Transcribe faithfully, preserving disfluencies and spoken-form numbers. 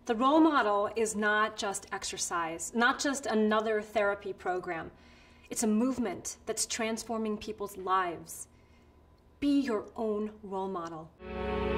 The role model is not just exercise, not just another therapy program. It's a movement that's transforming people's lives. Be your own role model.